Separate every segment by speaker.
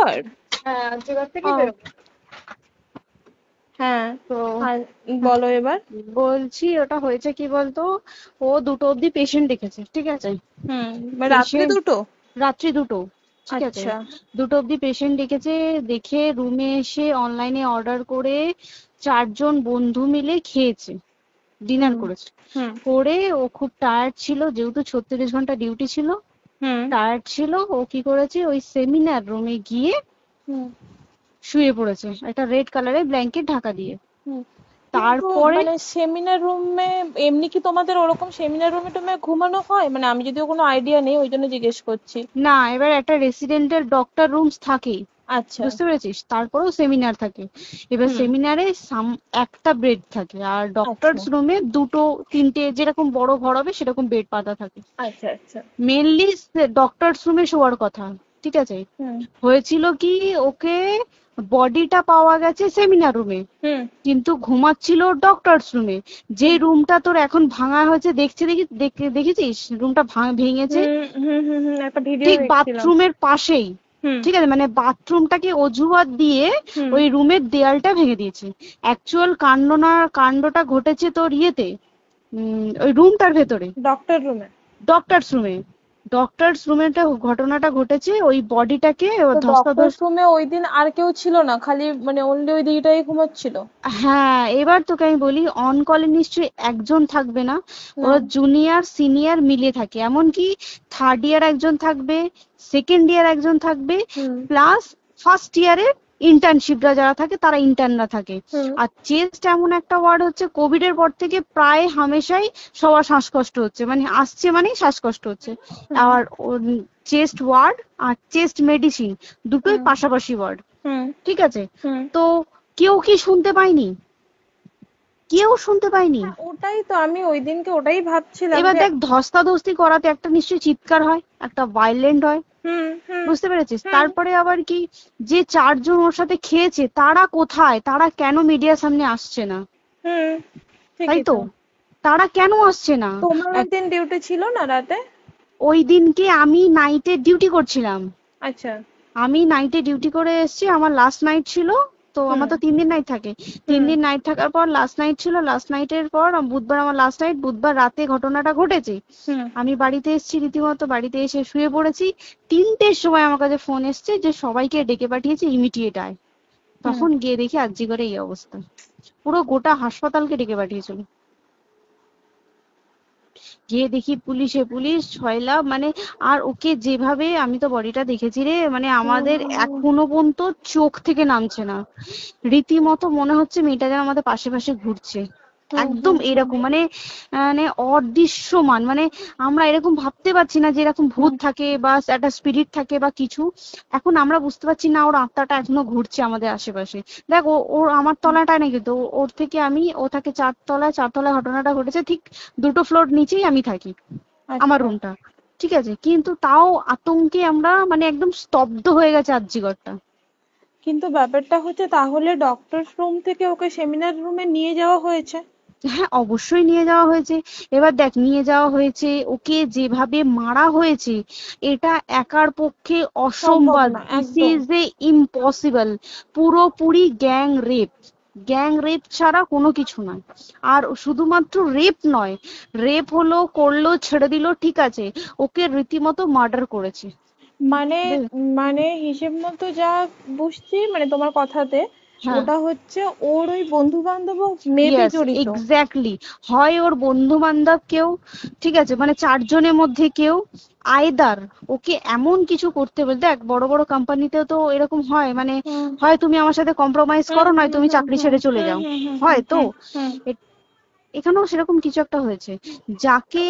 Speaker 1: আর্যিকর?
Speaker 2: হ্যাঁ, আর্যিকর থেকেই
Speaker 1: ও
Speaker 2: বেরোবে।
Speaker 1: হ্যাঁ।
Speaker 2: তো
Speaker 1: আর
Speaker 2: হ্যাঁ,
Speaker 1: বলো এবার।
Speaker 2: বলছি ওটা হয়েছে কি বলতো, ও 2টো অব্দি পেশেন্ট দেখেছে, ঠিক আছে।
Speaker 1: মানে রাত্রি
Speaker 2: পেশেন্ট
Speaker 1: 2টো?
Speaker 2: রাত্রি 2টো, ঠিক আছে।
Speaker 1: আচ্ছা।
Speaker 2: 2টো অব্দি পেশেন্ট ডেকেছে, দেখে রুমে এসে অনলাইনে অর্ডার করে 4জন বন্ধু মিলে খেয়েছে, ডিনার
Speaker 1: হুম
Speaker 2: করেছে।
Speaker 1: হুম
Speaker 2: করে ও খুব টায়ার্ড ছিল, যেহেতু 36 ঘন্টা ডিউটি ছিল,
Speaker 1: হুম
Speaker 2: টায়ার্ড ছিল। ও কি করেছে, ওই সেমিনার রুমে গিয়ে
Speaker 1: হুম
Speaker 2: শুয়ে পড়েছে একটা রেড কালারের ব্ল্যাঙ্কেট ঢাকা দিয়ে।
Speaker 1: হুম কিন্তু
Speaker 2: তারপরে
Speaker 1: মানে সেমিনার রুমে এমনি কি তোমাদের ওরকম সেমিনার রুমে টুমে ঘুমানো হয়? মানে আমি যদিও কোনো আইডিয়া নেই, ওই জন্য জিজ্ঞেস করছি।
Speaker 2: না, এবার একটা রেসিডেন্টের ডক্টর রুমস থাকেই,
Speaker 1: আচ্ছা।
Speaker 2: বুঝতে পেরেছিস, তারপরেও সেমিনার থাকে। এবার
Speaker 1: হুম।
Speaker 2: সেমিনারে একটা বেড থাকে, আর
Speaker 1: আচ্ছা
Speaker 2: ডক্টরস রুমে 2টো 3টে যেরকম বড় ঘর হবে সেরকম বেড পাতা থাকে।
Speaker 1: আচ্ছা আচ্ছা।
Speaker 2: মেনলি ডক্টরস রুমে শোয়ার কথা, ঠিক আছে।
Speaker 1: হুম
Speaker 2: হয়েছিল কি, ওকে বডিটা পাওয়া গেছে সেমিনার রুমে,
Speaker 1: হুম
Speaker 2: কিন্তু ঘুমাচ্ছিল ডক্টরস রুমে। যে
Speaker 1: হুম
Speaker 2: রুমটা তোর এখন ভাঙা হয়েছে, দেখেছিস রুমটা ভেঙেছে,
Speaker 1: একটা ভিডিও
Speaker 2: ঠিক
Speaker 1: দেখছিলাম।
Speaker 2: বাথরুমের পাশেই,
Speaker 1: হুম
Speaker 2: ঠিক আছে, মানে বাথরুমটাকে অজুহাত দিয়ে
Speaker 1: হুম
Speaker 2: ওই রুমের দেয়ালটা ভেঙে দিয়েছে। অ্যাকচুয়াল কাণ্ডটা ঘটেছে তোর ইয়েতে, ওই রুমটার ভেতরে,
Speaker 1: ডক্টর রুমে?
Speaker 2: ডক্টরস রুমে। ডক্টরস রুমে ঘটনাটা ঘটেছে, ওই বডিটাকে
Speaker 1: তো ডক্টর
Speaker 2: ধস্তাধস্তি।
Speaker 1: রুমে ওই দিন আর কেউ ছিল না, খালি মানে অনলি ওই দিদিটাই ঘুমাচ্ছিল?
Speaker 2: হ্যাঁ, এবার তোকে আমি বলি, অন কলে নিশ্চয়ই একজন থাকবে না,
Speaker 1: না।
Speaker 2: ওরা জুনিয়র সিনিয়র মিলিয়ে থাকে, এমনকি থার্ড ইয়ার একজন থাকবে, সেকেন্ড ইয়ার একজন থাকবে,
Speaker 1: হুম
Speaker 2: প্লাস ফার্স্ট ইয়ারের ইন্টার্নশিপরা যারা থাকে তারা ইন্টার্নরা থাকে।
Speaker 1: হুম
Speaker 2: আর চেস্ট এমন একটা ওয়ার্ড হচ্ছে, কোভিড এর পর থেকে প্রায় হামেশাই সবার শ্বাসকষ্ট হচ্ছে, মানে আসছে মানেই শ্বাসকষ্ট হচ্ছে।
Speaker 1: হুম
Speaker 2: আর চেস্ট ওয়ার্ড আর চেস্ট মেডিসিন দুটোই
Speaker 1: হুম
Speaker 2: পাশাপাশি ওয়ার্ড,
Speaker 1: হুম
Speaker 2: ঠিক আছে।
Speaker 1: হুম
Speaker 2: তো কেউ কি শুনতে পায়নি? কেউ শুনতে পায়নি।
Speaker 1: হ্যাঁ, ওটাই তো আমি ওই দিনকে ওটাই ভাবছিলাম
Speaker 2: এবার
Speaker 1: যে।
Speaker 2: দেখ, ধস্তাধস্তি করাতে একটা নিশ্চয়ই চিৎকার হয়, একটা ভাইলেন্ট হয়,
Speaker 1: হুম হুম
Speaker 2: বুঝতে পেরেছিস।
Speaker 1: হুম
Speaker 2: তারপরে আবার কি, যে 4জন ওর সাথে খেয়েছে তারা কোথায়, তারা কেন মিডিয়ার সামনে আসছে না?
Speaker 1: হুম
Speaker 2: তাই
Speaker 1: ঠিকই
Speaker 2: তো,
Speaker 1: তো।
Speaker 2: তারা কেন আসছে না?
Speaker 1: তোমার ওই
Speaker 2: এক-
Speaker 1: দিন ডিউটি ছিল না রাতে?
Speaker 2: ওই দিনকে আমি নাইটে ডিউটি করছিলাম।
Speaker 1: আচ্ছা।
Speaker 2: আমি নাইটে ডিউটি করে এসেছি, আমার লাস্ট নাইট ছিল। তো আমার
Speaker 1: হুম
Speaker 2: তো 3 দিন নাইট থাকে, তিন
Speaker 1: হুম
Speaker 2: দিন নাইট থাকার পর লাস্ট নাইট ছিল, লাস্ট নাইটের পর বুধবার আমার লাস্ট নাইট, বুধবার রাতে ঘটনাটা ঘটেছে।
Speaker 1: হুম
Speaker 2: আমি বাড়িতে এসেছি, রীতিমতো বাড়িতে এসে শুয়ে পড়েছি। 3টের সময় আমার কাছে ফোন এসছে যে সবাইকে ডেকে পাঠিয়েছে, ইমিডিয়েট আয়।
Speaker 1: হুম
Speaker 2: তখন গিয়ে দেখি আরজিকরে এই অবস্থা, পুরো গোটা হাসপাতালকে ডেকে পাঠিয়েছিল। গিয়ে দেখি পুলিশ ছয়লা, মানে, আর ওকে যেভাবে, আমি তো বডিটা দেখেছি রে, মানে
Speaker 1: হুম
Speaker 2: আমাদের
Speaker 1: হুম হুম
Speaker 2: এখনো পর্যন্ত চোখ থেকে নামছে না। রীতিমতো মনে হচ্ছে মেয়েটা যেন আমাদের পাশে পাশে ঘুরছে,
Speaker 1: হুম
Speaker 2: একদম
Speaker 1: হুম হুম
Speaker 2: এরকম, মানে মানে অদৃশ্যমান, মানে আমরা এরকম ভাবতে পারছি না যে এরকম ভূত
Speaker 1: হুম
Speaker 2: থাকে বা একটা স্পিরিট থাকে বা কিছু। এখন আমরা বুঝতে পারছি না, ওর আত্মাটা এখনো ঘুরছে আমাদের আশেপাশে। দেখ, ওর আমার তলাটায় নাকি, তো ওর থেকে ও থাকে 4 তলায়, 4 তলায় ঘটনাটা ঘটেছে, ঠিক 2টো ফ্লোর নিচেই আমি থাকি, আমার
Speaker 1: আচ্ছা।
Speaker 2: রুমটা, ঠিক আছে। কিন্তু তাও আতঙ্কে আমরা মানে একদম স্তব্ধ হয়ে গেছে আরজিকরটা।
Speaker 1: কিন্তু ব্যাপারটা হচ্ছে, তাহলে ডক্টর রুম থেকে ওকে সেমিনার রুমে নিয়ে যাওয়া হয়েছে?
Speaker 2: হ্যাঁ, অবশ্যই নিয়ে যাওয়া হয়েছে। এবার দেখ, নিয়ে যাওয়া হয়েছে, ওকে যেভাবে মারা হয়েছে, এটা একার পক্ষে
Speaker 1: সম্ভব
Speaker 2: অসম্ভব,
Speaker 1: না
Speaker 2: দিস
Speaker 1: একদম।
Speaker 2: Is a impossible. পুরোপুরি গ্যাং রেপ, গ্যাং রেপ ছাড়া কোনো কিছু নয়। আর শুধুমাত্র রেপ নয়, রেপ হলো, করলো, ছেড়ে দিল, ঠিক আছে, ওকে রীতিমতো মার্ডার করেছে।
Speaker 1: মানে মানে হিসেব মতো যা বুঝছি মানে তোমার কথাতে,
Speaker 2: হ্যাঁ,
Speaker 1: ওটা হচ্ছে ওর ওই বন্ধু বান্ধবও মেবি
Speaker 2: ইয়েস,
Speaker 1: জড়িত।
Speaker 2: এক্স্যাক্টলি। হয় ওর বন্ধু বান্ধব কেউ, ঠিক আছে, মানে 4জনের মধ্যে কেউ, আইদার ওকে এমন কিছু করতে বলতে, দেখ বড় বড় কোম্পানিতেও তো এরকম হয়, মানে
Speaker 1: হুম
Speaker 2: হয় তুমি আমার সাথে কম্প্রোমাইজ
Speaker 1: হুম
Speaker 2: করো, নয়
Speaker 1: হুম
Speaker 2: তুমি
Speaker 1: হুম
Speaker 2: চাকরি
Speaker 1: হুম
Speaker 2: ছেড়ে চলে
Speaker 1: হুম
Speaker 2: যাও,
Speaker 1: হুম হুম হুম
Speaker 2: হয় তো।
Speaker 1: হুম হুম
Speaker 2: এ- এখানেও সেরকম কিছু একটা হয়েছে, যাকে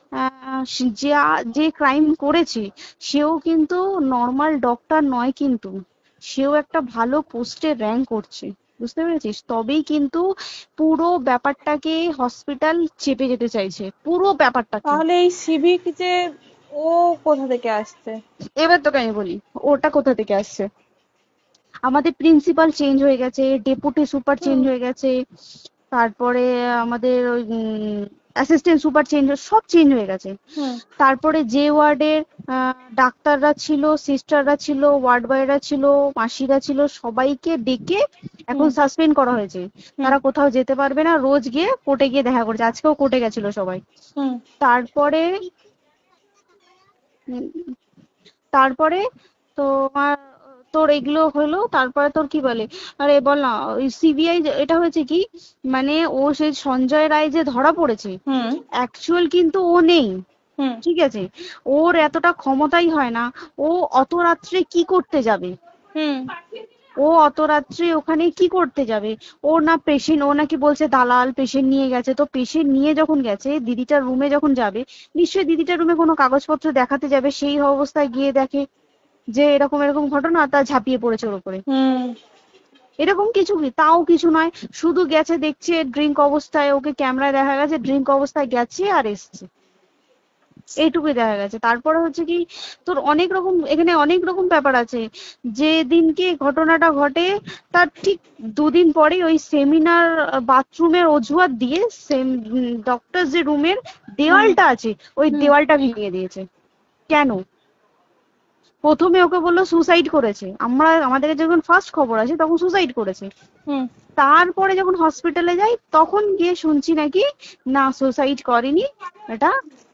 Speaker 2: যে ক্রাইম করেছে, সেও কিন্তু নর্মাল ডক্টর নয়, কিন্তু সেও একটা ভালো পোস্টে র্যাঙ্ক করছে, বুঝতে পেরেছিস, তবেই কিন্তু পুরো ব্যাপারটাকে হসপিটাল চেপে যেতে চাইছে, পুরো ব্যাপারটাকে।
Speaker 1: তাহলে এই সিভিক যে, ও কোথা থেকে আসছে?
Speaker 2: এবার তোকে আমি বলি, ওটা কোথা থেকে আসছে। আমাদের প্রিন্সিপাল চেঞ্জ হয়ে গেছে, ডেপুটি সুপার চেঞ্জ
Speaker 1: হুম
Speaker 2: হয়ে গেছে, তারপরে আমাদের ওই অ্যাসিস্ট্যান্ট সুপার চেঞ্জ, সব চেঞ্জ হয়ে গেছে।
Speaker 1: হুম
Speaker 2: তারপরে যে ওয়ার্ডের ডাক্তাররা ছিল, সিস্টাররা ছিল, ওয়ার্ড বয়রা ছিল, মাসিরা ছিল, সবাইকে ডেকে এখন
Speaker 1: হুম
Speaker 2: সাসপেন্ড করা হয়েছে।
Speaker 1: হুম
Speaker 2: তারা কোথাও যেতে পারবে না, রোজ গিয়ে কোর্টে গিয়ে দেখা করছে। আজকেও কোর্টে গেছিল সবাই।
Speaker 1: হুম
Speaker 2: তারপরে উম, তারপরে তোমার তোর এগুলো হলো, তারপরে তোর কি বলে, আরে বল না, ওই সিবিআই এটা হয়েছে কি, মানে ও সেই সঞ্জয় রায় যে ধরা পড়েছে,
Speaker 1: হুম
Speaker 2: অ্যাকচুয়াল কিন্তু ও নেই,
Speaker 1: হুম
Speaker 2: ঠিক আছে? ওর এতটা ক্ষমতাই হয় না। ও অত রাত্রে কি করতে যাবে?
Speaker 1: হুম
Speaker 2: ও অত রাত্রে ওখানে কি করতে যাবে? ওর না পেশেন্ট, ও নাকি বলছে দালাল পেশেন্ট নিয়ে গেছে। তো পেশেন্ট নিয়ে যখন গেছে, দিদিটার রুমে যখন যাবে, নিশ্চয়ই দিদিটার রুমে কোনো কাগজপত্র দেখাতে যাবে, সেই অবস্থায় গিয়ে দেখে যে এরকম এরকম ঘটনা, তা ঝাঁপিয়ে পড়েছে ওর উপরে।
Speaker 1: হুম
Speaker 2: এরকম কিছু কি, তাও কিছু নয়, শুধু গেছে, দেখছে ড্রিঙ্ক অবস্থায়, ওকে ক্যামেরায় দেখা গেছে ড্রিঙ্ক অবস্থায় গেছে আর এসছে, এইটুকুই দেখা গেছে। তারপরে হচ্ছে কি, তোর অনেক রকম এখানে অনেক রকম ব্যাপার আছে। যে দিনকে ঘটনাটা ঘটে, তার ঠিক দুদিন পরে ওই সেমিনার বাথরুমের অজুহাত দিয়ে ডক্টর যে রুমের
Speaker 1: হুম
Speaker 2: দেওয়ালটা আছে, ওই
Speaker 1: হুম
Speaker 2: দেওয়ালটা ভেঙে দিয়েছে। কেন? প্রথমে ওকে বললো সুসাইড করেছে, আমাদের যখন ফার্স্ট খবর আছে তখন সুসাইড করেছে।
Speaker 1: হুম
Speaker 2: তারপরে যখন হসপিটালে যাই তখন গিয়ে শুনছি নাকি না, সুসাইড করেনি, এটা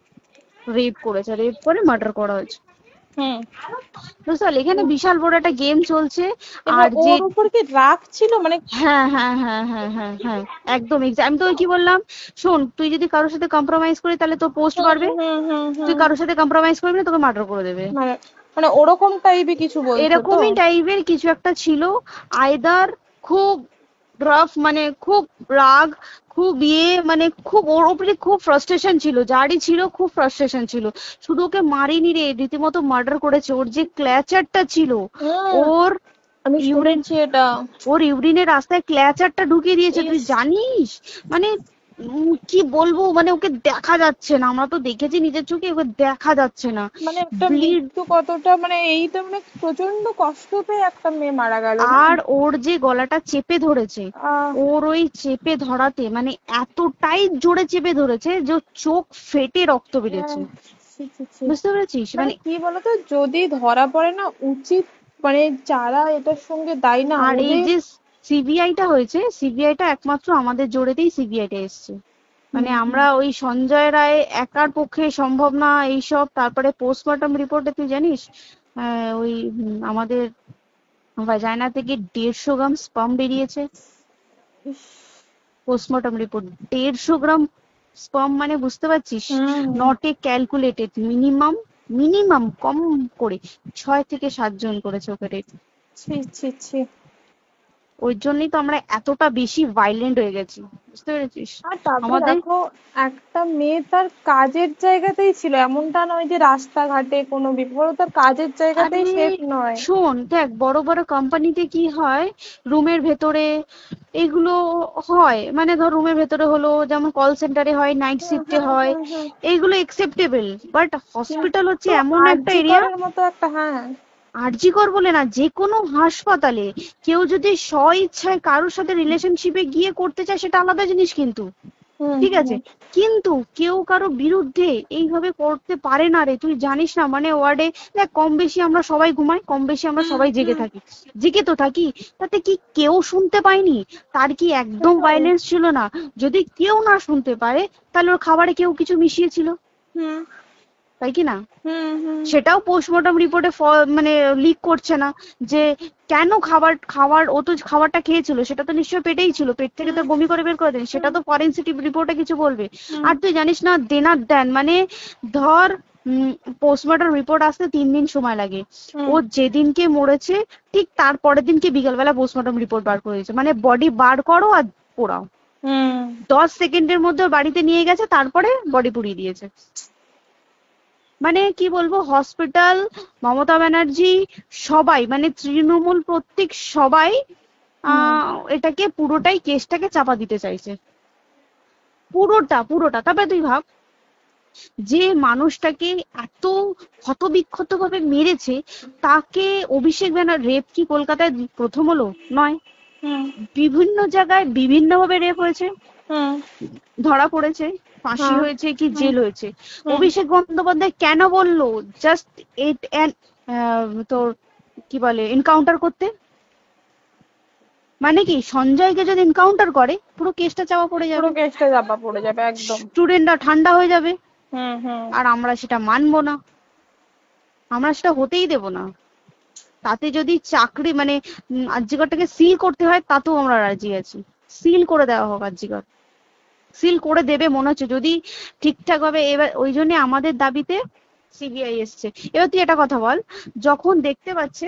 Speaker 2: রেপ করেছে, রেপ করে মার্ডার করা হয়েছে।
Speaker 1: হুম
Speaker 2: বুঝতে পারলি, এখানে বিশাল বড় একটা গেম চলছে।
Speaker 1: এবার
Speaker 2: আর যে
Speaker 1: ওর উপর কি রাগ ছিল মানে?
Speaker 2: হ্যাঁ হ্যাঁ হ্যাঁ হ্যাঁ হ্যাঁ হ্যাঁ, একদম আমি তোকে কি বললাম, শোন, তুই যদি কারোর সাথে কম্প্রোমাইজ করিস তাহলে তোর পোস্ট
Speaker 1: হুম
Speaker 2: বাড়বে,
Speaker 1: হুম হুম
Speaker 2: তুই
Speaker 1: হুম
Speaker 2: কারোর সাথে কম্প্রোমাইজ করবি না, তোকে মার্ডার করে দেবে।
Speaker 1: মানে মানে ওরকম টাইপই কিছু বলছো তো?
Speaker 2: এরকমই টাইপের কিছু একটা ছিল। আইদার খুব রাফ, মানে খুব রাগ, খুব মানে খুব ওর উপরে খুব ফ্রাস্ট্রেশন ছিল, যারই ছিল খুব ফ্রাস্ট্রেশন ছিল। শুধু ওকে মারিনি রে, রীতিমতো মার্ডার করেছে। ওর যে ক্ল্যাচারটা ছিল,
Speaker 1: হুম
Speaker 2: ওর
Speaker 1: আমি
Speaker 2: ইউরিন,
Speaker 1: শুনেছি এটা।
Speaker 2: ওর ইউরিনের রাস্তায় ক্ল্যাচারটা ঢুকিয়ে দিয়েছে, তুই
Speaker 1: ইস,
Speaker 2: জানিস? মানে কি বলবো, মানে ওকে দেখা যাচ্ছে না, আমরা তো দেখেছি নিজের চোখে, ওকে দেখা যাচ্ছে না।
Speaker 1: মানে একটা
Speaker 2: ব্লিড।
Speaker 1: মৃত্যু কতটা, মানে এই তো মানে প্রচন্ড কষ্ট পেয়ে একটা মেয়ে মারা গেল না?
Speaker 2: আর ওর যে গলাটা চেপে ধরেছে,
Speaker 1: আহ
Speaker 2: ওর ওই চেপে ধরাতে মানে এতটাই জোরে চেপে ধরেছে যে ওর চোখ ফেটে রক্ত বেরিয়েছে।
Speaker 1: আহ, ছি, ছি, ছি।
Speaker 2: বুঝতে পেরেছিস?
Speaker 1: মানে
Speaker 2: মানে
Speaker 1: কি বলতো, যদি ধরা পড়ে না, উচিত মানে যারা এটার সঙ্গে দায়ী না
Speaker 2: আর এই
Speaker 1: ওদের।
Speaker 2: যে সিবিআইটা হয়েছে, সিবিআইটা একমাত্র আমাদের জোরেতেই সিবিআইটা এসছে।
Speaker 1: হুম
Speaker 2: মানে
Speaker 1: হুম
Speaker 2: আমরা ওই সঞ্জয় রায় একার পক্ষে সম্ভব না এইসব। তারপরে পোস্টমর্টম রিপোর্টে তুই জানিস, ওই আমাদের ভাজাইনা থেকে 150 গ্রাম স্পাম বেরিয়েছে।
Speaker 1: ইস,
Speaker 2: পোস্টমর্টম রিপোর্ট, 150 গ্রাম স্পাম, মানে বুঝতে পারছিস?
Speaker 1: হুম
Speaker 2: not a calculated, minimum, minimum কম করে 6 থেকে 7 জন করেছে ওকে rape।
Speaker 1: ছি ছি ছি।
Speaker 2: ওই জন্যই তো আমরা এতটা বেশি ভাইলেন্ট হয়ে গেছি, বুঝতে পেরেছিস?
Speaker 1: আর তারপরে
Speaker 2: আমাদের,
Speaker 1: দেখো, একটা মেয়ে তার কাজের জায়গাতেই ছিল, এমনটা নয় যে রাস্তাঘাটে কোনো বিপদ, ও তার কাজের
Speaker 2: আরে
Speaker 1: জায়গাতেই সেফ নয়।
Speaker 2: শোন, দেখ বড় বড় কোম্পানিতে কি হয়, রুমের ভেতরে এগুলো হয়, মানে ধর রুমের ভেতরে হলো, যেমন কল সেন্টারে হয়, নাইট
Speaker 1: হুম
Speaker 2: শিফটে
Speaker 1: হুম
Speaker 2: হয়,
Speaker 1: হুম হুম
Speaker 2: এইগুলো একসেপ্টেবল। বাট হসপিটাল হচ্ছে
Speaker 1: কিন্তু
Speaker 2: এমন একটা
Speaker 1: আরজি
Speaker 2: এরিয়া,
Speaker 1: করের মতো একটা, হ্যাঁ।
Speaker 2: আরজি কর বলে না, যে কোনো হাসপাতালে কেউ যদি স্ব ইচ্ছায় কারোর সাথে রিলেশনশিপে গিয়ে করতে চায় সেটা আলাদা জিনিস কিন্তু,
Speaker 1: হুম
Speaker 2: ঠিক
Speaker 1: হুম
Speaker 2: আছে? কিন্তু কেউ কারো বিরুদ্ধে এইভাবে করতে পারে না রে, তুই জানিস না? মানে ওয়ার্ডে দেখ, কম বেশি আমরা সবাই ঘুমাই, কম বেশি আমরা
Speaker 1: হুম
Speaker 2: সবাই জেগে
Speaker 1: হুম
Speaker 2: থাকি, জেগে তো থাকি। তাতে কি কেউ শুনতে পায়নি? তার কি একদম
Speaker 1: সেটাই।
Speaker 2: ভাইলেন্স ছিল না? যদি কেউ না শুনতে পারে, তাহলে ওর খাবারে কেউ কিছু মিশিয়েছিল,
Speaker 1: হুম
Speaker 2: তাই কি না?
Speaker 1: হুম হুম
Speaker 2: সেটাও পোস্টমর্টম রিপোর্টে মানে লিক করছে না, যে কেন খাবার খাবার ও তো খাবারটা খেয়েছিল, সেটা তো নিশ্চয়ই পেটেই ছিল, পেট থেকে
Speaker 1: হুম
Speaker 2: তো বমি করে বের করে দেন, সেটা
Speaker 1: হুম
Speaker 2: তো ফরেনসিক রিপোর্টে কিছু বলবে।
Speaker 1: হুম
Speaker 2: আর তুই জানিস না, দেনার দেন মানে, ধর পোস্টমর্টম রিপোর্ট আসতে 3 দিন সময় লাগে।
Speaker 1: হুম
Speaker 2: ও যেদিনকে মরেছে ঠিক তার পরের দিনকে বিকালবেলা পোস্টমর্টম রিপোর্ট বার করে দিয়েছে, মানে বডি বার করো আর পোড়াও,
Speaker 1: হুম
Speaker 2: 10 সেকেন্ডের মধ্যে ওর বাড়িতে নিয়ে গেছে, তারপরে বডি পুড়িয়ে দিয়েছে। মানে কি বলবো, হসপিটাল, মমতা ব্যানার্জি, সবাই মানে তৃণমূল প্রত্যেক সবাই
Speaker 1: হুম
Speaker 2: এটাকে পুরোটাই কেসটাকে চাপা দিতে চাইছে, পুরোটা পুরোটা। তবে তুই ভাব, যে মানুষটাকে এত ক্ষতবিক্ষত ভাবে মেরেছে, তাকে অভিষেক ব্যানার, রেপ কি কলকাতায় প্রথম হলো? নয়,
Speaker 1: হুম
Speaker 2: বিভিন্ন জায়গায় বিভিন্ন ভাবে রেপ হয়েছে,
Speaker 1: হুম
Speaker 2: ধরা পড়েছে। ফাঁসি
Speaker 1: হ্যাঁ।
Speaker 2: হয়েছে কি
Speaker 1: হুম।
Speaker 2: জেল হয়েছে।
Speaker 1: হুম।
Speaker 2: অভিষেক বন্দ্যোপাধ্যায় কেন বললো জাস্ট এইট তোর কি বলে এনকাউন্টার করতে? মানে কি সঞ্জয়কে যদি এনকাউন্টার করে পুরো কেসটা চাপা পড়ে
Speaker 1: পুরো
Speaker 2: যাবে,
Speaker 1: কেসটা চাপা পড়ে যাবে একদম।
Speaker 2: স্টুডেন্টরা ঠান্ডা হয়ে যাবে,
Speaker 1: হুম হুম।
Speaker 2: আর আমরা সেটা মানবো না, আমরা সেটা হতেই দেব না। তাতে যদি চাকরি মানে আরজিকরটাকে সিল করতে হয় তাতেও আমরা রাজি আছি, সিল করে দেওয়া হোক আরজিকর, সিল করে দেবে মনে হচ্ছে যদি ঠিকঠাক ভাবে। এবার ওই জন্য আমাদের দাবিতে সিবিআই এসছে। এবার তুই একটা কথা বল, যখন দেখতে পাচ্ছে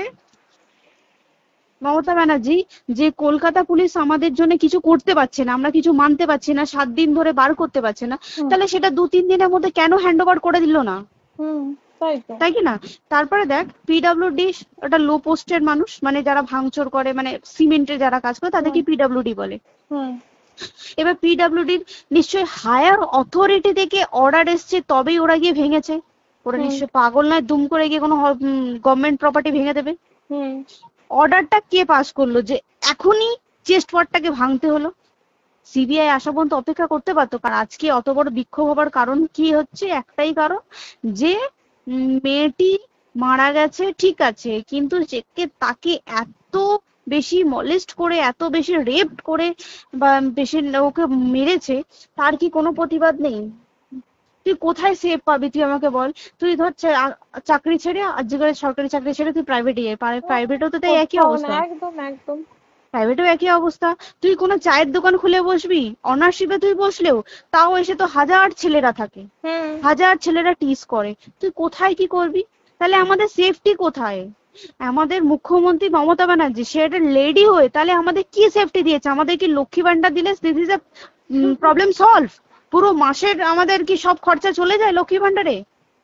Speaker 2: মমতা ব্যানার্জি যে কলকাতা পুলিশ আমাদের জন্য কিছু করতে পারছে না, আমরা কিছু মানতে পারছি না, 7 দিন ধরে বার করতে পারছে না,
Speaker 1: হুম।
Speaker 2: তাহলে সেটা 2-3 দিনের মধ্যে কেন হ্যান্ড ওভার করে দিল না?
Speaker 1: হুম। তাই তো।
Speaker 2: তাই কি না? তারপরে দেখ পিডব্লিউডি ওটা লো পোস্টের মানুষ, মানে যারা ভাঙচুর করে, মানে সিমেন্টের যারা কাজ করে তাদেরকে
Speaker 1: হুম।
Speaker 2: পিডব্লিউডি বলে।
Speaker 1: হুম।
Speaker 2: এবার পিডব্লিউডির নিশ্চয়ই হায়ার অথরিটি থেকে অর্ডার এসছে তবেই ওরা গিয়ে ভেঙেছে। ওরা
Speaker 1: হুম।
Speaker 2: নিশ্চয়ই পাগল নয় দুম করে গিয়ে কোনো গভর্নমেন্ট প্রপার্টি ভেঙে দেবে।
Speaker 1: হুম।
Speaker 2: অর্ডারটা কে পাস করলো যে এখনই চেস্ট ওয়ার্ডটাকে ভাঙতে হলো? সিবিআই আসা পর্যন্ত অপেক্ষা করতে পারতো। কারণ আজকে অত বড় বিক্ষোভ হবার কারণ কি হচ্ছে, একটাই কারণ, যে মেয়েটি মারা গেছে ঠিক আছে, কিন্তু তাকে এত বেশি মলেস্ট করে, এত বেশি রেপ করে বা বেশি ওকে মেরেছে, তার কি কোনো প্রতিবাদ নেই? তুই কোথায় সেফ পাবি তুই আমাকে বল? তুই ধর চাকরি ছেড়ে আজকের সরকারি চাকরি ছেড়ে তুই প্রাইভেটে যাই, প্রাইভেটেও তো তাই একই
Speaker 1: কোথাও না,
Speaker 2: অবস্থা,
Speaker 1: একদম একদম।
Speaker 2: প্রাইভেটেও একই অবস্থা। তুই কোনো চায়ের দোকান খুলে বসবি, অনার্সশিপে তুই বসলেও তাও এসে তো হাজার ছেলেরা থাকে,
Speaker 1: হুম।
Speaker 2: হাজার ছেলেরা টিজ করে, তুই কোথায় কি করবি? তাহলে আমাদের সেফটি কোথায়? আমাদের মুখ্যমন্ত্রী মমতা ব্যানার্জি সে একটা লেডি হয়ে তাহলে আমাদের কি সেফটি দিয়েছে? আমাদের কি লক্ষ্মী ভান্ডার দিলে this is a problem solve? পুরো মাসের আমাদের কি সব খরচা চলে যায় লক্ষ্মী ভান্ডারে?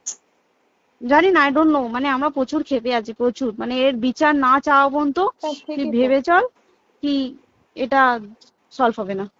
Speaker 2: জানি না, আই ডোন্ট নো, মানে আমরা প্রচুর ক্ষেপে আছি, প্রচুর, মানে এর বিচার না চাওয়া পর্যন্ত
Speaker 1: তা
Speaker 2: তুই
Speaker 1: ঠিকই তো।
Speaker 2: ভেবে চল কি এটা সলভ হবে না।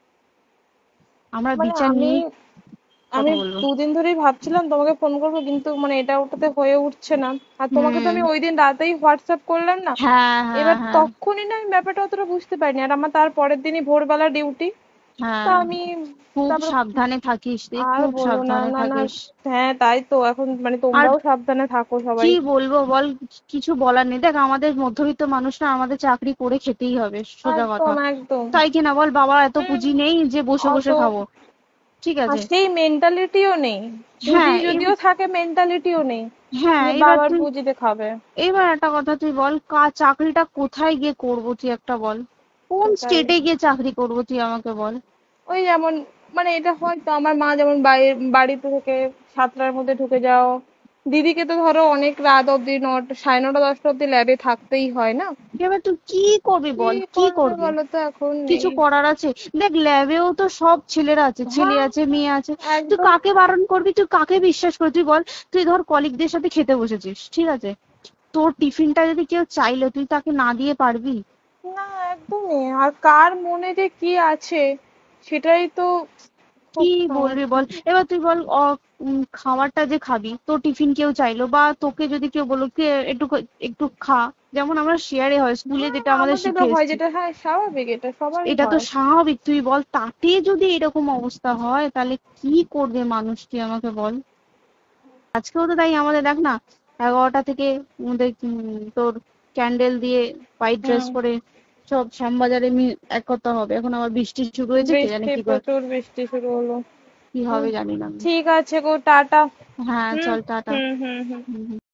Speaker 2: আমরা
Speaker 1: মানে
Speaker 2: বিচার
Speaker 1: আমি
Speaker 2: নিয়ে
Speaker 1: আমি
Speaker 2: কথা বলবো।
Speaker 1: 2 দিন ধরেই ভাবছিলাম তোমাকে ফোন করবো, কিন্তু মানে এটা ওটাতে হয়ে উঠছে না। আর তোমাকে তো
Speaker 2: হুম।
Speaker 1: আমি ওই দিন রাতেই হোয়াটসঅ্যাপ করলাম না।
Speaker 2: হ্যাঁ হ্যাঁ
Speaker 1: এবার
Speaker 2: হ্যাঁ।
Speaker 1: তখনই না আমি ব্যাপারটা অতটা বুঝতে পারিনি, আর আমার তার পরের দিনই ভোরবেলা ডিউটি। তা
Speaker 2: হ্যাঁ,
Speaker 1: আমি
Speaker 2: খুব
Speaker 1: তারপর
Speaker 2: সাবধানে থাকিস তুই,
Speaker 1: আর
Speaker 2: খুব
Speaker 1: বলো না,
Speaker 2: সাবধানে
Speaker 1: না না।
Speaker 2: থাকিস।
Speaker 1: হ্যাঁ তাই তো, এখন মানে
Speaker 2: আর
Speaker 1: তোমরাও সাবধানে থাকো
Speaker 2: কি
Speaker 1: সবাই।
Speaker 2: বলবো বল, কিছু বলার নেই। দেখ আমাদের মধ্যবিত্ত মানুষরা আমাদের চাকরি করে খেতেই হবে, সোজা কথা।
Speaker 1: একদম একদম।
Speaker 2: তাই কিনা বল, বাবার এত
Speaker 1: হুম।
Speaker 2: পুঁজি নেই যে বসে
Speaker 1: অত
Speaker 2: বসে খাবো, ঠিক
Speaker 1: আর
Speaker 2: আছে?
Speaker 1: সেই মেন্টালিটিও নেই। পুঁজি
Speaker 2: হ্যাঁ
Speaker 1: যদিও থাকে, মেন্টালিটিও নেই
Speaker 2: হ্যাঁ
Speaker 1: যে
Speaker 2: এবার
Speaker 1: বাবার
Speaker 2: তুই,
Speaker 1: পুঁজিতে খাবে।
Speaker 2: এবার একটা কথা তুই বল, চাকরিটা কোথায় গিয়ে করবো তুই একটা বল? কোন
Speaker 1: সেটাই।
Speaker 2: স্টেটে গিয়ে চাকরি করবো তুই আমাকে বল?
Speaker 1: ওই যেমন, মানে এটা হয়তো আমার মা যেমন বাড়িতে থেকে 7টার মধ্যে ঢুকে যাও, দিদিকে তো ধরো অনেক রাত অব্দি 9টা, 9:30 10টা অব্দি ল্যাবে থাকতেই হয় না।
Speaker 2: এবার তুই কি করবি
Speaker 1: কি
Speaker 2: বল, কি
Speaker 1: করবে
Speaker 2: করবি?
Speaker 1: বলো তো, এখন
Speaker 2: কিছু
Speaker 1: নেই।
Speaker 2: করার আছে? দেখ ল্যাবেও তো সব ছেলেরা আছে, ছেলে
Speaker 1: হ্যাঁ
Speaker 2: আছে মেয়ে আছে, তুই
Speaker 1: একদম।
Speaker 2: কাকে বারণ করবি, তুই কাকে বিশ্বাস করবি তুই বল? তুই ধর কলিগদের সাথে খেতে বসেছিস, ঠিক আছে, তোর টিফিনটা যদি কেউ চাইলো তুই তাকে না দিয়ে পারবি?
Speaker 1: না একদমই, আর কার মনে যে কি আছে সেটাই তো
Speaker 2: কি
Speaker 1: খুব
Speaker 2: বলবি
Speaker 1: সমস্যা।
Speaker 2: বল? এবার তুই বল খাবারটা যে খাবি, তোর টিফিন কেউ চাইলো বা তোকে যদি কেউ বললো কে একটু একটু খা, যেমন আমরা শেয়ারে হয় স্কুলে
Speaker 1: হ্যাঁ
Speaker 2: যেটা আমাদের শিখে
Speaker 1: আমাদেরও হয়,
Speaker 2: এসেছি,
Speaker 1: যেটা হ্যাঁ স্বাভাবিক, এটা সবারই
Speaker 2: এটা তো
Speaker 1: হয়।
Speaker 2: স্বাভাবিক, তুই বল তাতে যদি এরকম অবস্থা হয় তাহলে কি করবে মানুষ, তুই আমাকে বল? আজকেও তো তাই আমাদের দেখ না, 11টা থেকে আমাদের তোর ক্যান্ডেল দিয়ে হোয়াইট ড্রেস
Speaker 1: হুম।
Speaker 2: পরে সব শ্যামবাজারে এক কথা হবে, এখন আবার বৃষ্টি শুরু হয়েছে, কে জানে
Speaker 1: বৃষ্টি,
Speaker 2: কি
Speaker 1: প্রচুর বৃষ্টি শুরু হলো।
Speaker 2: কি
Speaker 1: হুম,
Speaker 2: হবে জানি না আমি।
Speaker 1: ঠিক আছে গো, টাটা।
Speaker 2: হ্যাঁ
Speaker 1: হুম
Speaker 2: চল টাটা।
Speaker 1: হুম হুম হুম।
Speaker 2: হুম, হুম।